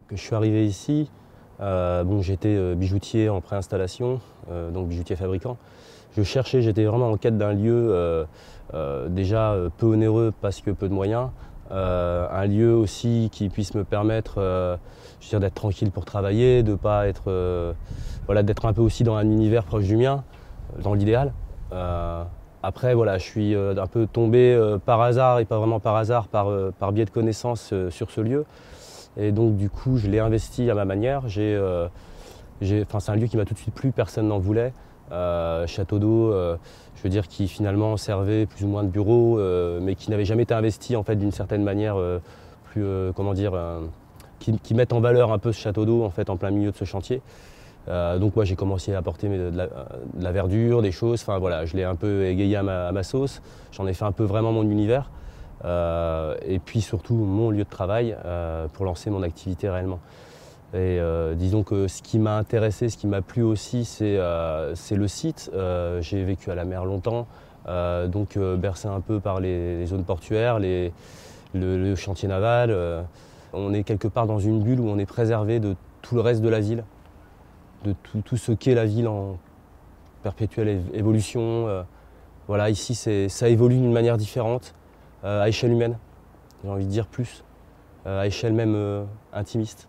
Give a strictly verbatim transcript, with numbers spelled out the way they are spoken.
que je suis arrivé ici, euh, bon, j'étais euh, bijoutier en préinstallation, euh, donc bijoutier fabricant. Je cherchais, j'étais vraiment en quête d'un lieu euh, euh, déjà euh, peu onéreux parce que peu de moyens, euh, un lieu aussi qui puisse me permettre euh, je veux dire, d'être tranquille pour travailler, de pas être, euh, voilà, d'être un peu aussi dans un univers proche du mien, dans l'idéal. Euh, après, voilà, je suis euh, un peu tombé euh, par hasard et pas vraiment par hasard, par, euh, par biais de connaissances euh, sur ce lieu. Et donc du coup, je l'ai investi à ma manière. J'ai, euh, j'ai, enfin, c'est un lieu qui m'a tout de suite plu, personne n'en voulait. Euh, château d'eau, euh, je veux dire, qui finalement servait plus ou moins de bureau, euh, mais qui n'avait jamais été investi en fait d'une certaine manière, euh, plus, euh, comment dire, euh, qui, qui mette en valeur un peu ce château d'eau en fait en plein milieu de ce chantier. Euh, donc moi j'ai commencé à apporter de la, de la verdure, des choses, enfin voilà, je l'ai un peu égayé à ma, à ma sauce, j'en ai fait un peu vraiment mon univers, euh, et puis surtout mon lieu de travail euh, pour lancer mon activité réellement. Et euh, disons que ce qui m'a intéressé, ce qui m'a plu aussi, c'est euh, le site. Euh, j'ai vécu à la mer longtemps, euh, donc euh, bercé un peu par les, les zones portuaires, les, le, le chantier naval. Euh, on est quelque part dans une bulle où on est préservé de tout le reste de la ville, de tout, tout ce qu'est la ville en perpétuelle évolution. Euh, voilà, ici ça évolue d'une manière différente, euh, à échelle humaine, j'ai envie de dire plus, euh, à échelle même euh, intimiste.